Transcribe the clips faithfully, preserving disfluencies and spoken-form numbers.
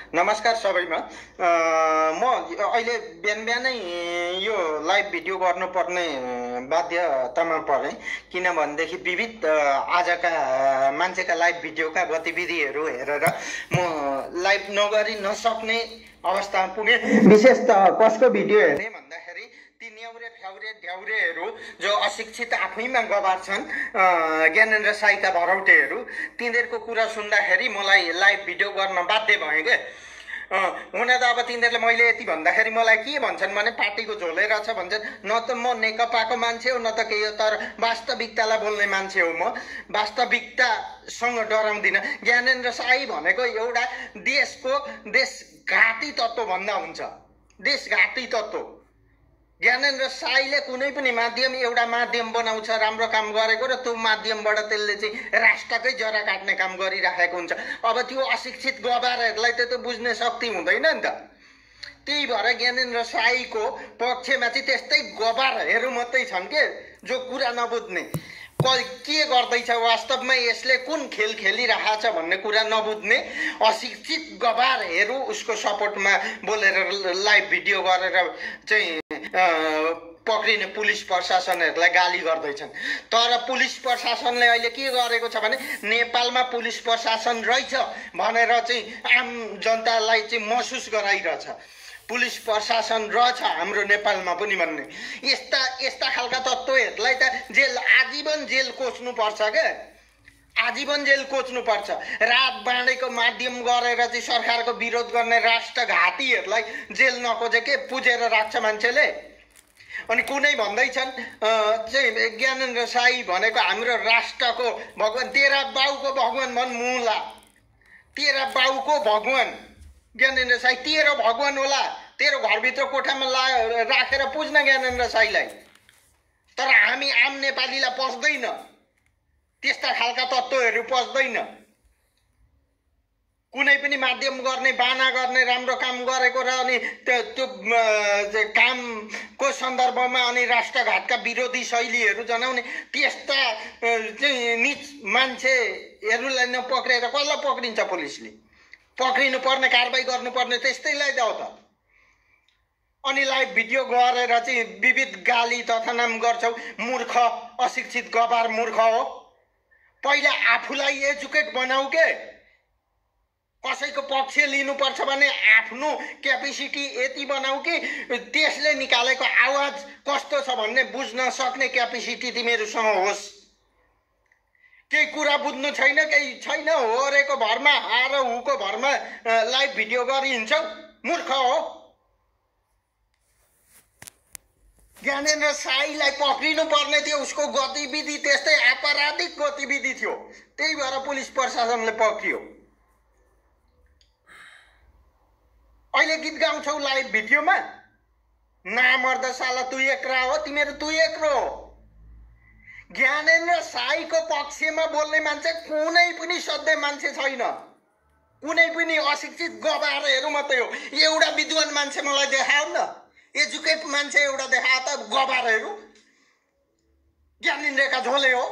नमस्कार सबैमा। म अहिले बिहान बिहानै यो लाइभ भिडियो गर्नुपर्ने बाध्यतामा परेँ, किनभनेदेखि विविध आजका मान्छेका लाइभ भिडियोका गतिविधिहरू हेरेर म लाइभ नगरी नसक्ने अवस्थामा पुगेँ। विशेष त कसको भिडियो हेर्ने भन्दाखेरि ती न्याउरे ठ्याउरे ढ्याउरेहरू जो अशिक्षित आफैमा गवार छन्, ज्ञानेन्द्र साईका भरौटेहरू, तिनीहरूको कुरा सुन्दाखेरि मलाई लाइभ भिडियो गर्न बाध्य भएँ के। हुन त अब तिनीहरूले मैले यति भन्दाखेरि मलाई के भन्छन् भने पार्टीको झोले रहेछ भन्छन्। न त म नेकपाको मान्छे हो न त केही हो, तर वास्तविकतालाई बोल्ने मान्छे हो। म वास्तविकतासँग डराउँदिनँ। ज्ञानेन्द्र साई भनेको एउटा देशको देशघाती तत्त्व भन्दा हुन्छ, देशघाती तत्त्व। ज्ञानेन्द्र साईले कुनै पनि माध्यम एउटा माध्यम बनाउँछ राम्रो काम गरेको, र त्यो माध्यमबाट त्यसले चाहिँ राष्ट्रकै जरा काट्ने काम गरिराखेको हुन्छ। अब त्यो अशिक्षित गवारहरूलाई त त्यो बुझ्ने शक्ति हुँदैन नि त। त्यही भएर ज्ञानेन्द्र साईको पक्षमा चाहिँ त्यस्तै गवारहरू मात्रै छन् के, जो कुरा नबुझ्ने, के गर्दैछ वास्तवमा यसले कुन खेल खेलिरहेछ भन्ने कुरा नबुझ्ने अशिक्षित गवारहरू उसको सपोर्टमा बोलेर लाइभ भिडियो गरेर चाहिँ पक्रिने पुलिस प्रशासनहरूलाई गाली गर्दैछन्। तर पुलिस प्रशासनले अहिले के गरेको छ भने नेपालमा पुलिस प्रशासन रहेछ भनेर चाहिँ आम जनतालाई चाहिँ महसुस गराइरहेछ, पुलिस प्रशासन रहेछ हाम्रो नेपालमा पनि भन्ने। यस्ता यस्ता खालका तत्त्वहरूलाई त जेल आजीवन जेल कोच्नुपर्छ क्या, आजीवन जेल कोच्नुपर्छ। रात बाँडेको माध्यम गरेर चाहिँ सरकारको विरोध गर्ने राष्ट्रघातीहरूलाई जेल नकोजे के पुजेर राख्छ मान्छेले। अनि कुनै भन्दैछन् चाहिँ ज्ञानेन्द्र साई भनेको हाम्रो राष्ट्रको भगवान, तेरा बाउको भगवान भन् मुला, तेरा बाउको भगवान ज्ञानेन्द्र साई तेरो भगवान होला। तेरो घरभित्र कोठामा ला राखेर पुज्न ज्ञानेन्द्र साईलाई, तर हामी आम नेपालीलाई पस्दैन, त्यस्ता खालका तत्त्वहरू पस्दैन। कुनै पनि माध्यम गर्ने बाना गर्ने राम्रो काम गरेको र अनि त्यो कामको सन्दर्भमा अनि राष्ट्रघातका विरोधी शैलीहरू जनाउने त्यस्ता चाहिँ निच मान्छेहरूलाई नपक्रेर कसलाई पक्रिन्छ पुलिसले? पक्रिनु पर्ने कारबाही गर्नुपर्ने त्यस्तैलाई जाऊ त। अनि लाइभ भिडियो गरेर चाहिँ विविध गाली तथा नाम गर्छौ, मूर्ख अशिक्षित गवार मूर्ख हो। पहिला आफूलाई एजुकेट बनाऊ के, कसैको पक्ष लिनुपर्छ भने आफ्नो क्यापेसिटी यति बनाऊ कि त्यसले निकालेको आवाज कस्तो छ भन्ने बुझ्न सक्ने क्यापेसिटी तिमीहरूसँग होस्। केही कुरा बुझ्नु छैन, केही छैन, होरेको भरमा आएर हुको भरमा लाइभ भिडियो गरिहिन्छौ, मूर्ख हो। ज्ञानेन्द्र साईलाई पक्रिनु पर्ने थियो, उसको गतिविधि त्यस्तै आपराधिक गतिविधि थियो, त्यही भएर पुलिस प्रशासनले पक्रियो। अहिले गीत गाउँछौ लाइभ भिडियोमा, नामर्द साला तु एक्रा हो, तिमीहरू तु एक्रो हो। ज्ञानेन्द्र साईको पक्षमा बोल्ने मान्छे कुनै पनि सधैँ मान्छे छैन, कुनै पनि अशिक्षित गवारहरू मात्रै हो। एउटा विद्वान मान्छे मलाई देखाऊ न, एजुकेट मान्छे एउटा देखाए त। गवारहरू ज्ञानेन्द्रका झोले हो।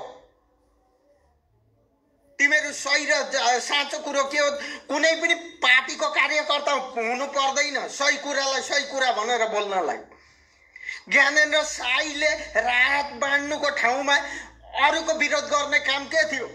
तिमीहरू सही र साँचो कुरो के हो, कुनै पनि पार्टीको कार्यकर्ता हुनु पर्दैन सही कुरालाई सही कुरा भनेर बोल्नलाई। ज्ञानेन्द्र साईले रात बाँड्नुको ठाउँमा अरूको विरोध गर्ने काम के थियो?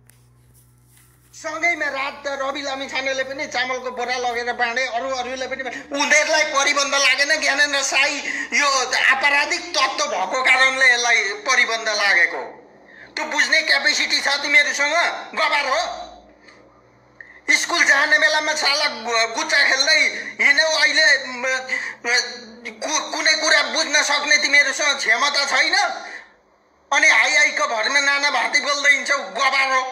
सँगैमा रात त रवि लामिछानेले पनि चामलको बोरा लगेर बाँडे, अरू अरूले पनि। उनीहरूलाई परिबन्ध लागेन, ज्ञानेन्द्र साई यो आपराधिक तत्त्व भएको कारणले यसलाई परिबन्ध लागेको। त्यो बुझ्ने क्यापेसिटी छ तिमीहरूसँग? गवार हो। स्कुल जाने बेलामा साला गुच्चा खेल्दै हिँड्यौ, अहिले कुनै कुरा बुझ्न सक्ने तिमीहरूसँग क्षमता छैन। अनि हाई हाईको भरमा नाना भाती बोल्दै हिँड्छौ, गवार हो।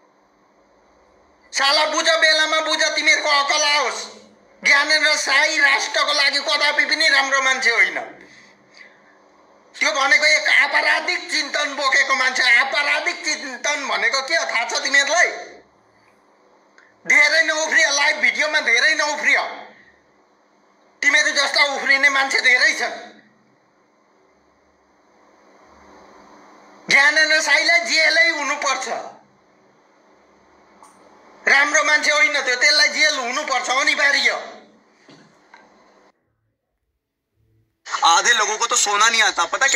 साला बुझ, बेलामा बुझ, तिमीहरूको अकल आओस्। ज्ञानेन्द्र साई राष्ट्रको लागि कदापि पनि राम्रो मान्छे होइन। त्यो भनेको एक आपराधिक चिन्तन बोकेको मान्छे। आपराधिक चिन्तन भनेको के हो थाहा छ तिमीहरूलाई? धेरै नउफ्रिय, लाइभ भिडियोमा धेरै नउफ्रिय। तिमीहरू जस्ता उफ्रिने मान्छे धेरै छन्। ज्ञानेन्द्र साईलाई जेलै हुनुपर्छ, राम्रो मान्छे होइन त्यो, त्यसलाई जेल हुनुपर्छ अनिवार्य। आधे लोगों को तो सोना नहीं आता, पता है?